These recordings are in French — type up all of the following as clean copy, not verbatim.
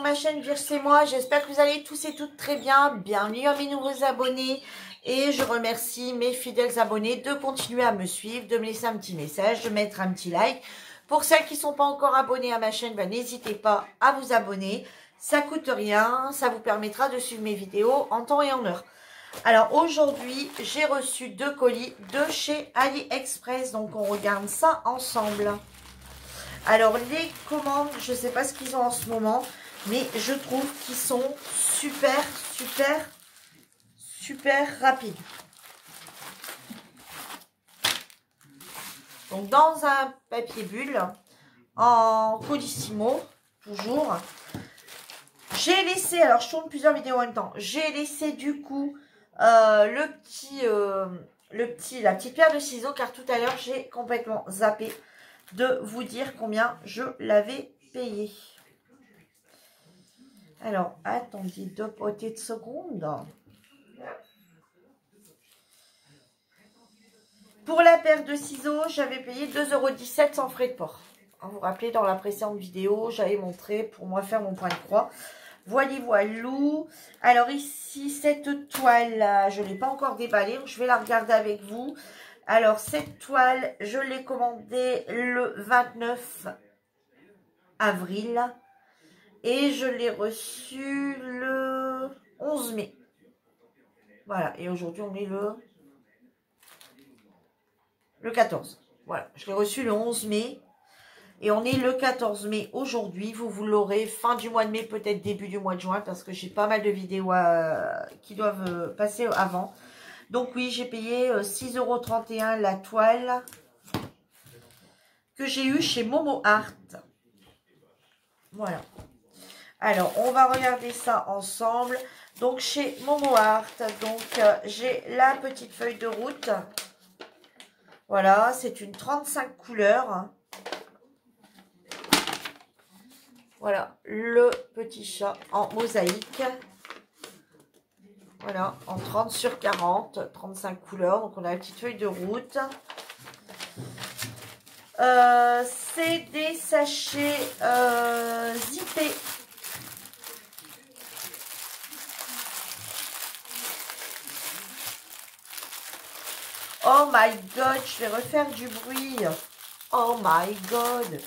ma chaîne Virge c'est moi. J'espère que vous allez tous et toutes très bien. Bienvenue à mes nouveaux abonnés. Et je remercie mes fidèles abonnés de continuer à me suivre, de me laisser un petit message, de mettre un petit like. Pour celles qui ne sont pas encore abonnées à ma chaîne, ben, n'hésitez pas à vous abonner. Ça coûte rien, ça vous permettra de suivre mes vidéos en temps et en heure. Alors aujourd'hui, j'ai reçu 2 colis de chez AliExpress. Donc on regarde ça ensemble. Alors les commandes, je ne sais pas ce qu'ils ont en ce moment, mais je trouve qu'ils sont super rapides. Donc dans un papier bulle, en colissimo, toujours. J'ai laissé, alors je tourne plusieurs vidéos en même temps, j'ai laissé du coup la petite paire de ciseaux, car tout à l'heure j'ai complètement zappé de vous dire combien je l'avais payé. Alors, attendez 2 petites secondes. Pour la paire de ciseaux, j'avais payé 2,17 € sans frais de port. Vous vous rappelez, dans la précédente vidéo, j'avais montré pour moi faire mon point de croix. Voilou. Alors ici, cette toile, je ne l'ai pas encore déballée, donc je vais la regarder avec vous. Alors, cette toile, je l'ai commandée le 29 avril et je l'ai reçue le 11 mai. Voilà, et aujourd'hui, on est le 14. Voilà, je l'ai reçu le 11 mai et on est le 14 mai aujourd'hui. Vous l'aurez fin du mois de mai, peut-être début du mois de juin, parce que j'ai pas mal de vidéos qui doivent passer avant. Donc oui, j'ai payé 6,31 € la toile que j'ai eue chez Momo Art. Voilà. Alors, on va regarder ça ensemble. Donc, chez Momo Art, donc j'ai la petite feuille de route. Voilà, c'est une 35 couleurs. Voilà, le petit chat en mosaïque. Voilà, en 30 sur 40, 35 couleurs. Donc, on a la petite feuille de route. C'est des sachets zippés. Oh my god, je vais refaire du bruit. Oh my god.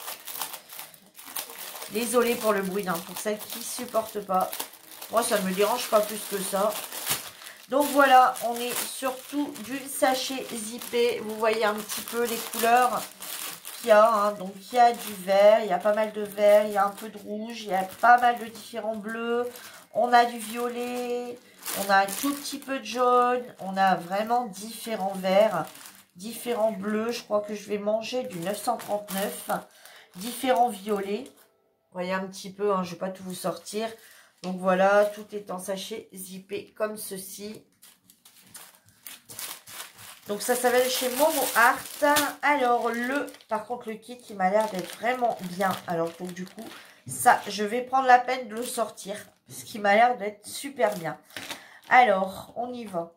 Désolée pour le bruit, hein, pour celles qui ne supportent pas. Moi, ça ne me dérange pas plus que ça. Donc voilà, on est surtout du sachet zippé. Vous voyez un petit peu les couleurs qu'il y a. Hein. Donc il y a du vert, il y a pas mal de vert, il y a un peu de rouge, il y a pas mal de différents bleus. On a du violet, on a un tout petit peu de jaune. On a vraiment différents verts, différents bleus. Je crois que je vais manger du 939. Différents violets. Vous voyez un petit peu, hein, je ne vais pas tout vous sortir. Donc voilà, tout est en sachet zippé comme ceci. Donc ça s'appelle chez Momo Art. Alors par contre le kit il m'a l'air d'être vraiment bien. Alors donc du coup ça je vais prendre la peine de le sortir. Parce qu'il m'a l'air d'être super bien. Alors on y va.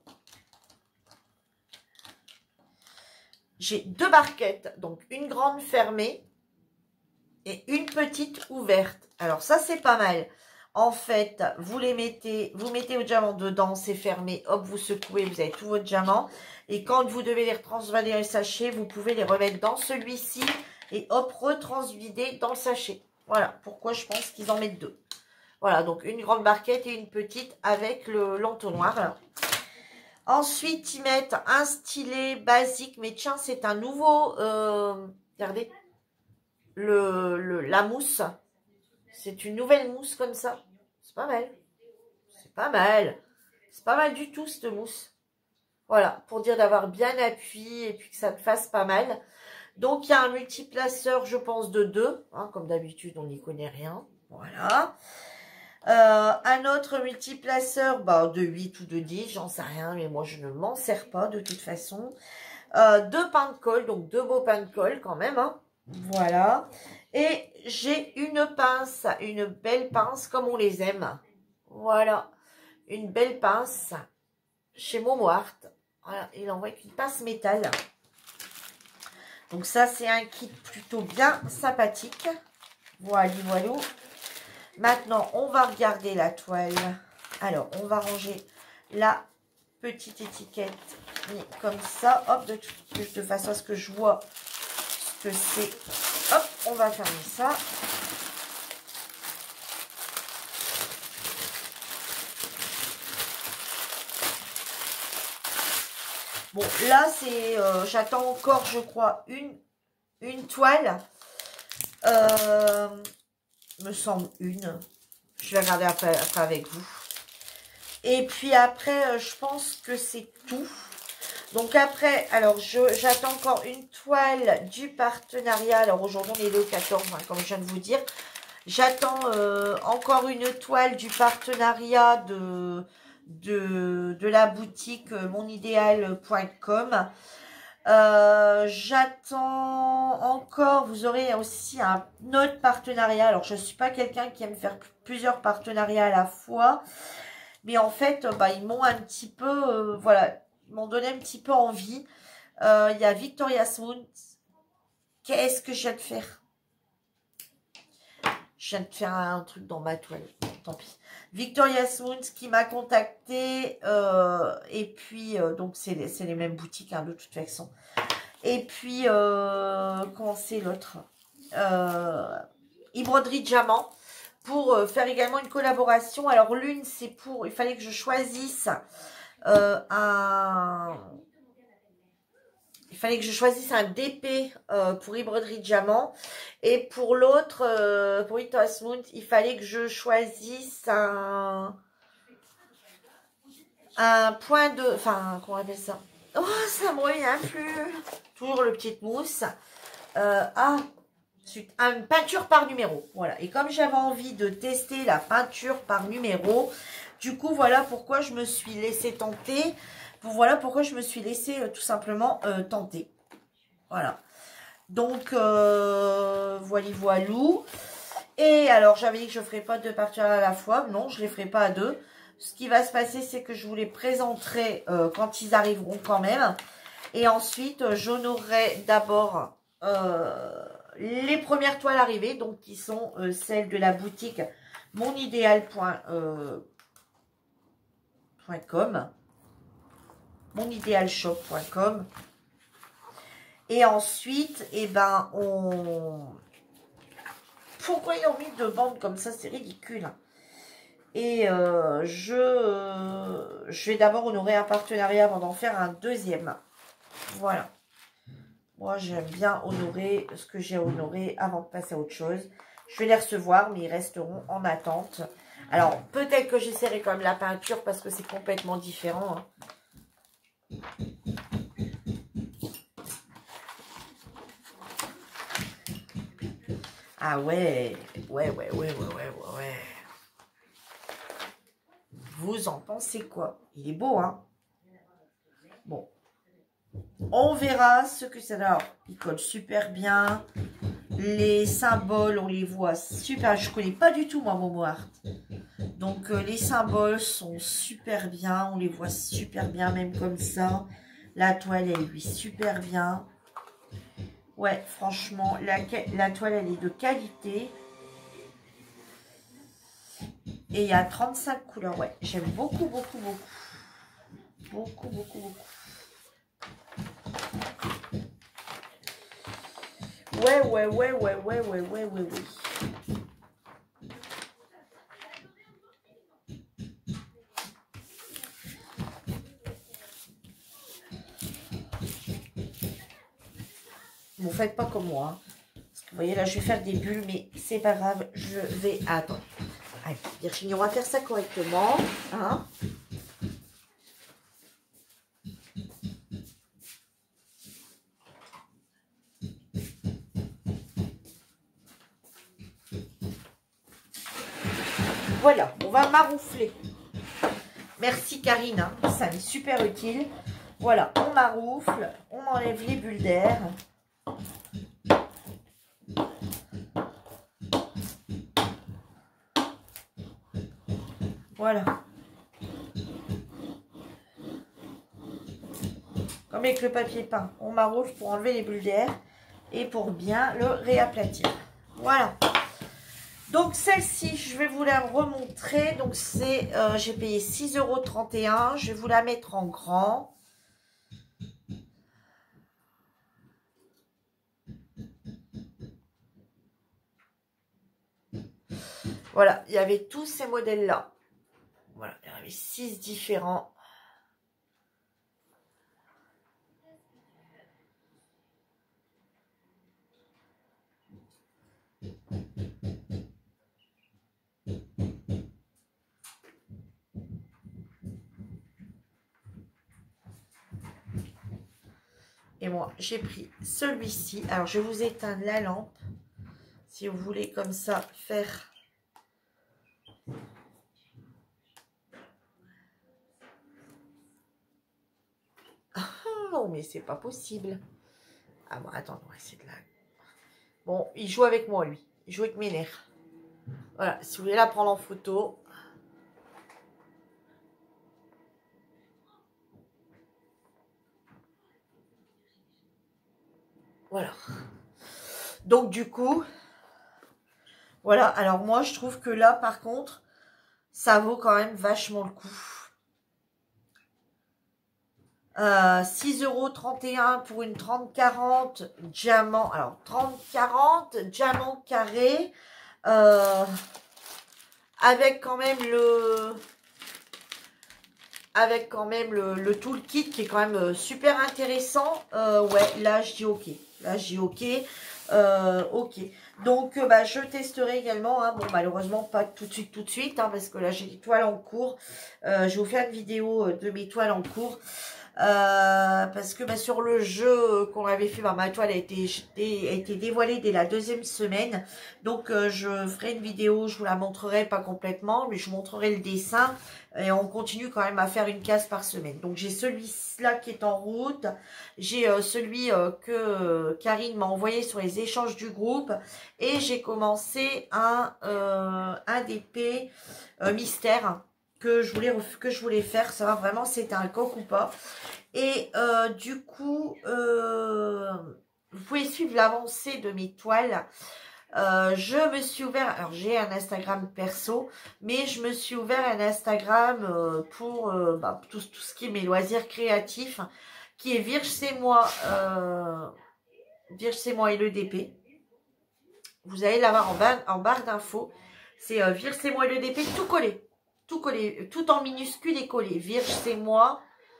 J'ai 2 barquettes. Donc une grande fermée. Et une petite ouverte. Alors ça c'est pas mal. En fait, vous mettez votre diamant dedans, c'est fermé. Hop, vous secouez, vous avez tout votre diamant. Et quand vous devez les retransvaler dans le sachet, vous pouvez les remettre dans celui-ci. Et hop, retransvider dans le sachet. Voilà, pourquoi je pense qu'ils en mettent 2. Voilà, donc une grande barquette et une petite avec l'entonnoir. Là. Ensuite, ils mettent un stylet basique. Mais tiens, c'est un nouveau... regardez. La mousse, c'est une nouvelle mousse comme ça, c'est pas mal, c'est pas mal, c'est pas mal du tout cette mousse, voilà, pour dire d'avoir bien appuyé et puis que ça te fasse pas mal. Donc il y a un multiplaceur je pense de 2, hein, comme d'habitude on n'y connaît rien, voilà. Un autre multiplaceur de 8 ou de 10, j'en sais rien, mais moi je ne m'en sers pas de toute façon. 2 pains de colle, donc 2 beaux pains de colle quand même, hein. Voilà. Et j'ai une pince, une belle pince comme on les aime. Voilà. Une belle pince chez Momo Art. Voilà. Il envoie avec une pince métal. Donc ça, c'est un kit plutôt bien sympathique. Voilà, voilà. Maintenant, on va regarder la toile. Alors, on va ranger la petite étiquette comme ça. Hop, de façon à ce que je vois ce que c'est. Hop, on va fermer ça. Bon, là, c'est... j'attends encore, je crois, une toile. Me semble une. Je vais regarder après avec vous. Et puis après, je pense que c'est tout. Donc après, alors j'attends encore une toile du partenariat. Alors aujourd'hui, on est le 14, hein, comme je viens de vous dire. J'attends encore une toile du partenariat de la boutique monidéal.com. J'attends encore, vous aurez aussi un autre partenariat. Alors, je ne suis pas quelqu'un qui aime faire plusieurs partenariats à la fois. Mais en fait, ils m'ont un petit peu, voilà, ils m'ont donné un petit peu envie. Il y a Victoria's Moon. Qu'est-ce que je viens de faire? Je viens de faire un truc dans ma toile. Tant pis. Victoria's Moon qui m'a contacté. Et puis, donc, c'est les mêmes boutiques, hein, de toute façon. Et puis, comment c'est l'autre? Broderie Diamant. Pour faire également une collaboration. Alors, l'une, c'est pour... Il fallait que je choisisse un... Il fallait que je choisisse un DP pour Broderie Diamant. Et pour l'autre, pour Victoria's Moon, il fallait que je choisisse un point de... Enfin, comment on appelle ça? Oh, ça me revient plus. Toujours le petit mousse. Une peinture par numéro. Voilà. Et comme j'avais envie de tester la peinture par numéro, du coup, voilà pourquoi je me suis laissé tenter. Voilà pourquoi je me suis laissé tout simplement tenter. Voilà. Donc, voilou. Et alors, j'avais dit que je ne ferais pas deux parties à la fois. Non, je ne les ferai pas à deux. Ce qui va se passer, c'est que je vous les présenterai quand ils arriveront quand même. Et ensuite, j'honorerai d'abord les premières toiles arrivées, donc qui sont celles de la boutique monidéal.com, monidéalshop.com. Et ensuite, eh ben, pourquoi ils ont mis deux bandes comme ça? C'est ridicule. Et je vais d'abord honorer un partenariat avant d'en faire un deuxième. Voilà. Moi, j'aime bien honorer ce que j'ai honoré avant de passer à autre chose. Je vais les recevoir, mais ils resteront en attente. Alors, peut-être que j'essaierai quand même la peinture parce que c'est complètement différent. Hein. Ah ouais. Ouais. Vous en pensez quoi? Il est beau, hein? Bon. On verra ce que c'est. Alors, il colle super bien. Les symboles, on les voit super. Je ne connais pas du tout, moi, Momo Art. Donc, les symboles sont super bien. On les voit super bien, même comme ça. La toile, elle lui super bien. Ouais, franchement, la toile, elle est de qualité. Et il y a 35 couleurs. Ouais, j'aime beaucoup. Beaucoup. Ouais. Bon, faites pas comme moi. Hein. Parce que vous voyez, là, je vais faire des bulles, mais c'est pas grave. Je vais attendre. Allez, Virginie, on va faire ça correctement. Hein. Voilà, on va maroufler. Merci Karine, hein, ça m'est super utile. Voilà, on maroufle, on enlève les bulles d'air. Voilà. Comme avec le papier peint, on maroufle pour enlever les bulles d'air et pour bien le réaplatir. Voilà. Donc celle-ci, je vais vous la remontrer. Donc c'est, j'ai payé 6,31 €. Je vais vous la mettre en grand. Voilà, il y avait tous ces modèles-là. Voilà, il y en avait 6 différents. Et moi, j'ai pris celui-ci. Alors, je vais vous éteindre la lampe. Si vous voulez comme ça faire... Ah non, mais c'est pas possible. Ah bon, attends, on va essayer de la... Bon, il joue avec moi, lui. Il joue avec mes nerfs. Voilà, si vous voulez la prendre en photo... Voilà. Donc, du coup... Voilà, alors moi, je trouve que là, par contre, ça vaut quand même vachement le coup. 6,31 € pour une 30-40 diamant. Alors, 30-40 diamant carré. Avec quand même le toolkit qui est quand même super intéressant. Ouais, là, je dis OK. Là, je dis OK. OK. Donc, bah, je testerai également. Hein. Bon, malheureusement, pas tout de suite. Hein, parce que là, j'ai des toiles en cours. Je vais vous faire une vidéo de mes toiles en cours. Parce que bah, sur le jeu qu'on avait fait, bah, ma toile a été dévoilée dès la 2e semaine. Donc, je ferai une vidéo. Je vous la montrerai pas complètement. Mais je vous montrerai le dessin. Et on continue quand même à faire une case par semaine. Donc, j'ai celui-là qui est en route. J'ai celui que Karine m'a envoyé sur les échanges du groupe. Et j'ai commencé un DP mystère que je voulais faire. Savoir vraiment si c'était un coq ou pas. Et du coup, vous pouvez suivre l'avancée de mes toiles. Je me suis ouvert, alors j'ai un Instagram perso, mais je me suis ouvert un Instagram pour bah, tout ce qui est mes loisirs créatifs, qui est Virge c'est moi et le DP. Vous allez l'avoir en barre d'infos. C'est Virge c'est moi et le DP, tout collé, tout en minuscule et collé. Virge c'est moi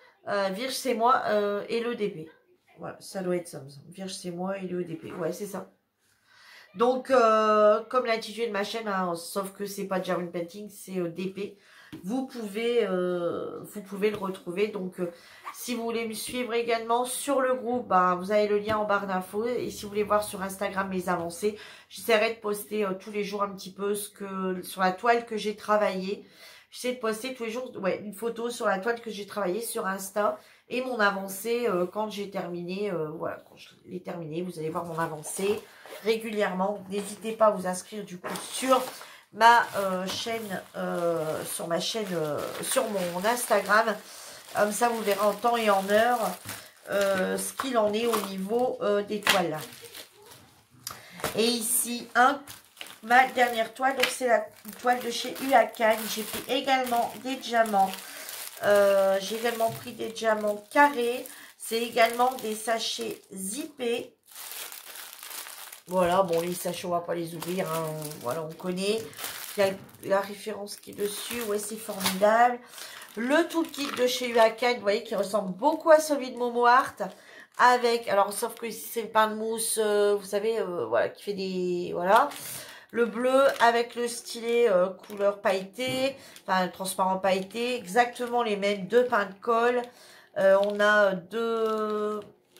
et le DP. Voilà, ça doit être ça. Virge c'est moi et le DP. Ouais, c'est ça. Donc, comme l'intitulé de ma chaîne, hein, sauf que c'est pas Jarwin Painting, c'est DP. Vous pouvez le retrouver. Donc, si vous voulez me suivre également sur le groupe, bah, vous avez le lien en barre d'infos. Et si vous voulez voir sur Instagram mes avancées, j'essaierai de poster tous les jours un petit peu sur la toile que j'ai travaillée. J'essaie de poster tous les jours une photo sur la toile que j'ai travaillée sur Insta. Et mon avancée quand j'ai terminé. Voilà, quand je l'ai terminé, vous allez voir mon avancée régulièrement. N'hésitez pas à vous inscrire du coup sur ma chaîne, sur mon Instagram. Comme ça, vous verrez en temps et en heure ce qu'il en est au niveau des toiles. Et ici, ma dernière toile, donc c'est la toile de chez Huacan. J'ai pris également des diamants. J'ai également pris des diamants carrés. C'est également des sachets zippés. Voilà, bon, les sachets, on va pas les ouvrir. Hein. Voilà, on connaît. Il y a la référence qui est dessus. Ouais, c'est formidable. Le toolkit de chez Huacan, vous voyez, qui ressemble beaucoup à celui de Momo Art. Avec, alors, sauf que ici, c'est le pain de mousse, vous savez, voilà, qui fait des... Voilà. Le bleu avec le stylet couleur pailletée, enfin transparent pailleté, exactement les mêmes, 2 pains de colle. On a deux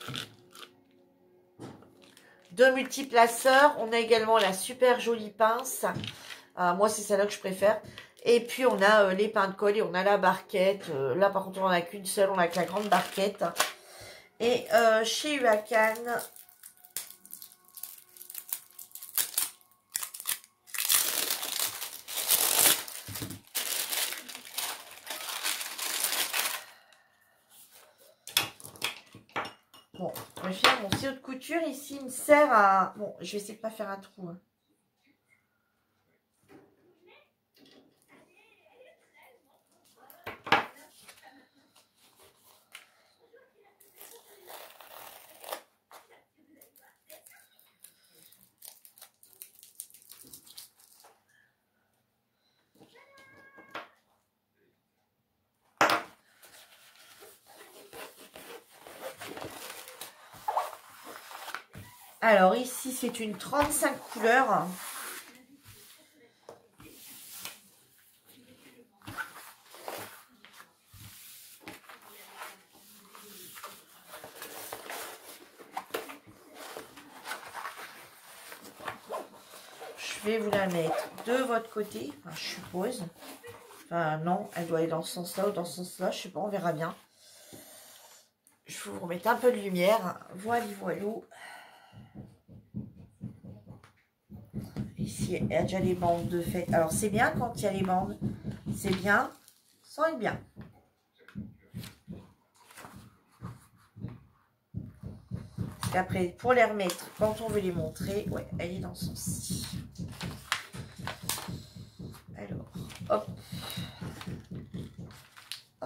multiplaceurs. On a également la super jolie pince. Moi, c'est celle-là que je préfère. Et puis, on a les pains de colle et on a la barquette. Là, par contre, on n'en a qu'une seule. On a que la grande barquette. Et chez Huacan... Bon, je vais faire mon ciseau de couture. Ici, il me sert à... Bon, je vais essayer de ne pas faire un trou. Hein. Alors ici, c'est une 35 couleurs. Je vais vous la mettre de votre côté, enfin, je suppose. Enfin non, elle doit aller dans ce sens-là ou dans ce sens-là, je sais pas, on verra bien. Je vais vous remettre un peu de lumière. Voilà, voilou. Ici, il y a déjà les bandes de fait. Alors, c'est bien quand il y a les bandes. C'est bien, sans être bien. Parce qu'après, pour les remettre, quand on veut les montrer, ouais, elle est dans ce sens-ci. Alors, hop. Hop.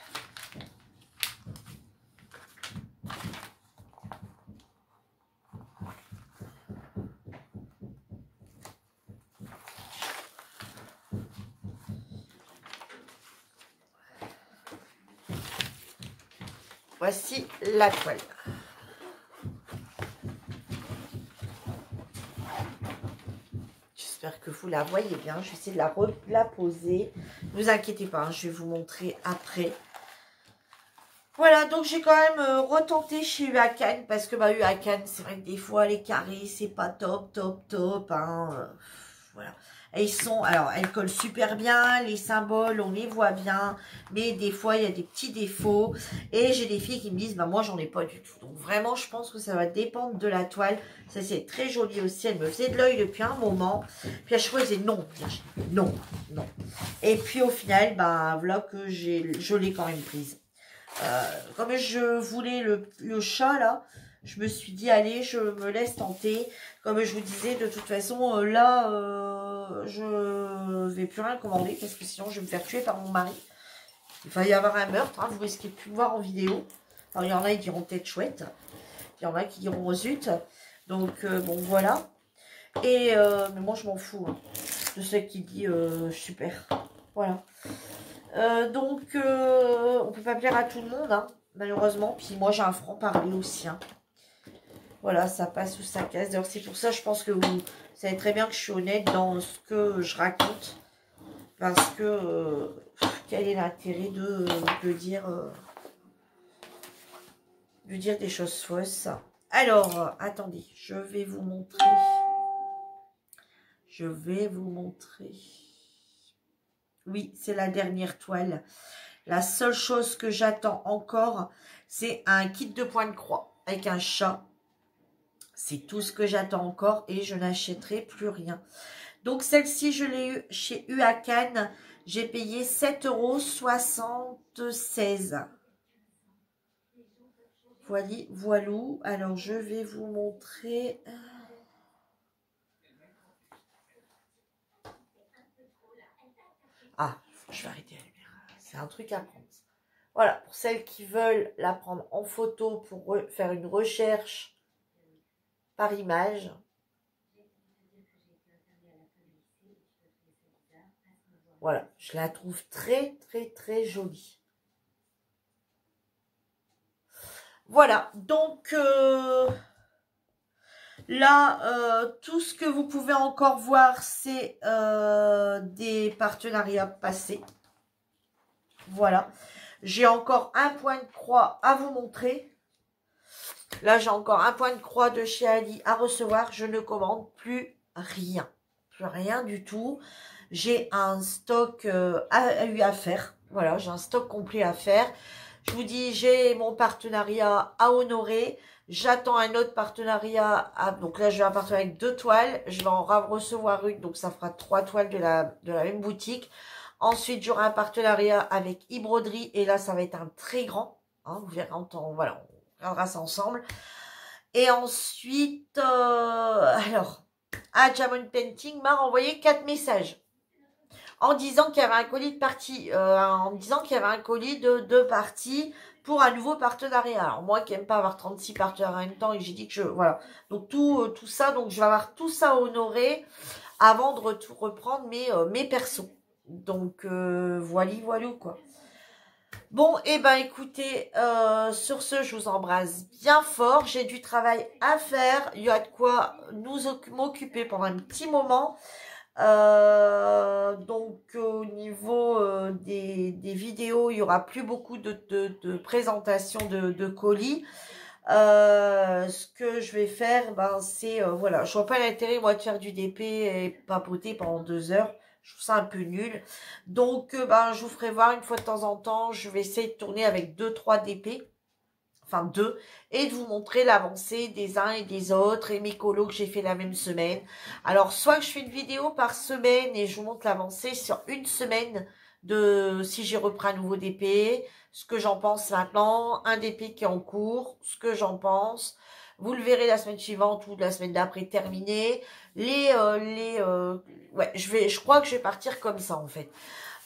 Voici la toile. J'espère que vous la voyez bien. Je vais essayer de la poser. Ne vous inquiétez pas, hein, je vais vous montrer après. Voilà, donc j'ai quand même retenté chez UACAN. Parce que UACAN, c'est vrai que des fois, les carrés, c'est pas top. Hein, voilà. Et ils sont, alors, elles collent super bien, les symboles, on les voit bien, mais des fois, il y a des petits défauts, et j'ai des filles qui me disent, moi, j'en ai pas du tout. Donc, vraiment, je pense que ça va dépendre de la toile. Ça, c'est très joli aussi, elle me faisait de l'œil depuis un moment, puis à chaque fois, je disais non. Et puis, au final, voilà que je l'ai quand même prise. Comme je voulais le chat, là, je me suis dit, allez, je me laisse tenter. Comme je vous disais, de toute façon, là, je vais plus rien commander parce que sinon, je vais me faire tuer par mon mari. Il va y avoir un meurtre, hein, vous risquez de plus me voir en vidéo. Alors, il y en a qui diront peut-être chouette. Il y en a qui diront zut. Donc, bon, voilà. Et, mais moi, je m'en fous hein, de ce qui dit super. Voilà. Donc, on peut pas plaire à tout le monde, hein, malheureusement. Puis moi, j'ai un franc-parler aussi. Hein. Voilà, ça passe ou ça casse. D'ailleurs, c'est pour ça, je pense que vous savez très bien que je suis honnête dans ce que je raconte. Parce que, quel est l'intérêt de dire des choses fausses. Alors, attendez, je vais vous montrer. Oui, c'est la dernière toile. La seule chose que j'attends encore, c'est un kit de point de croix avec un chat. C'est tout ce que j'attends encore et je n'achèterai plus rien. Donc, celle-ci, je l'ai eue chez UACAN. J'ai payé 7,76 €. Voilou. Alors, je vais vous montrer. Ah, je vais arrêter la lumière. C'est un truc à prendre. Voilà, pour celles qui veulent la prendre en photo pour faire une recherche par image. Voilà, je la trouve très jolie. Voilà, donc là, tout ce que vous pouvez encore voir, c'est des partenariats passés. Voilà, j'ai encore un point de croix à vous montrer. Là, j'ai encore un point de croix de chez Ali à recevoir. Je ne commande plus rien. Plus rien du tout. J'ai un stock à faire. Voilà, j'ai un stock complet à faire. Je vous dis, j'ai mon partenariat à honorer. J'attends un autre partenariat. Donc là, je vais un partenariat avec 2 toiles. Je vais en recevoir une. Donc, ça fera 3 toiles de la même boutique. Ensuite, j'aurai un partenariat avec e-broderie. Et là, ça va être un très grand. Hein, vous verrez en temps. Voilà, on regardera ça ensemble. Et ensuite, alors, Jamon Painting m'a renvoyé 4 messages en disant qu'il y avait un colis de partie, en disant qu'il y avait un colis de 2 parties pour un nouveau partenariat. Alors moi qui n'aime pas avoir 36 partenariats en même temps, et j'ai dit que voilà. Donc tout ça, donc je vais avoir tout ça honoré avant de reprendre mes persos. Donc voilà quoi. Bon, et ben écoutez, sur ce, je vous embrasse bien fort. J'ai du travail à faire. Il y a de quoi m'occuper pendant un petit moment. Donc au niveau des vidéos, il y aura plus beaucoup de présentations de colis. Ce que je vais faire, ben c'est voilà, je vois pas l'intérêt moi de faire du DP et papoter pendant 2 heures. Je trouve ça un peu nul. Donc ben je vous ferai voir une fois de temps en temps. Je vais essayer de tourner avec 2-3 DP. Enfin 2, et de vous montrer l'avancée des uns et des autres, et mes colos que j'ai fait la même semaine. Alors, soit que je fais une vidéo par semaine, et je vous montre l'avancée sur une semaine, de si j'ai repris un nouveau DP, ce que j'en pense maintenant, un DP qui est en cours, ce que j'en pense. Vous le verrez la semaine suivante ou la semaine d'après terminé. Ouais, je crois que je vais partir comme ça, en fait.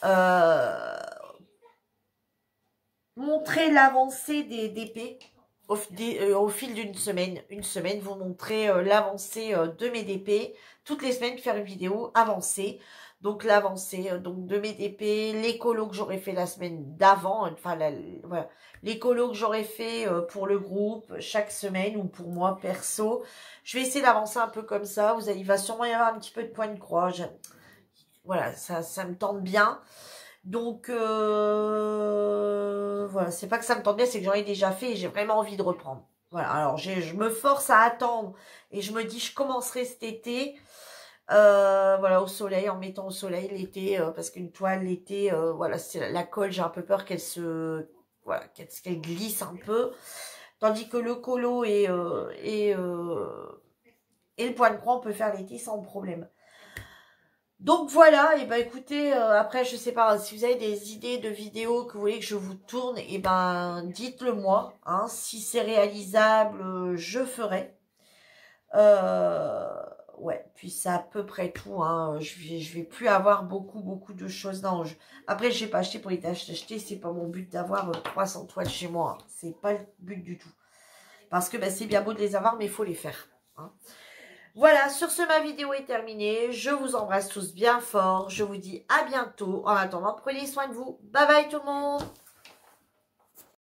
Montrer l'avancée des DP au fil d'une semaine. Une semaine, vous montrez l'avancée de mes DP. Toutes les semaines, faire une vidéo avancée. Donc l'avancée donc de mes DP, les colos que j'aurais fait la semaine d'avant, enfin voilà, les colos que j'aurais fait pour le groupe chaque semaine ou pour moi perso. Je vais essayer d'avancer un peu comme ça. Il va sûrement y avoir un petit peu de point de croix. Voilà, ça me tente bien. Donc, voilà, c'est pas que ça me tente bien, c'est que j'en ai déjà fait et j'ai vraiment envie de reprendre. Voilà, alors je me force à attendre et je me dis je commencerai cet été, voilà, au soleil, en mettant au soleil l'été, parce qu'une toile l'été, voilà, c'est la colle, j'ai un peu peur voilà, qu'elle glisse un peu, tandis que le colo et le point de croix, on peut faire l'été sans problème. Donc voilà, et ben écoutez, après je sais pas, si vous avez des idées de vidéos que vous voulez que je vous tourne, et ben dites-le moi, hein, si c'est réalisable, je ferai. Ouais, puis c'est à peu près tout, hein, je vais plus avoir beaucoup de choses. Non, après je n'ai pas acheté pour les acheter, c'est pas mon but d'avoir 300 toiles chez moi, hein. C'est pas le but du tout. Parce que ben, c'est bien beau de les avoir, mais il faut les faire, hein. Voilà, sur ce, ma vidéo est terminée. Je vous embrasse tous bien fort. Je vous dis à bientôt. En attendant, prenez soin de vous. Bye bye tout le monde.